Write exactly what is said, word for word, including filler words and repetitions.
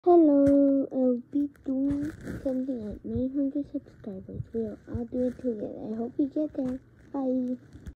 Hello, I'll be doing something at nine hundred subscribers. We'll all do it together. I hope you get there. Bye.